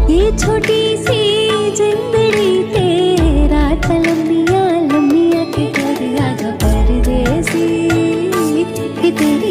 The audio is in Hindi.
ये छोटी सी जिंदड़ी तेरा लम्बिया लम्बिया के घर आजा परदेसी कि तेरी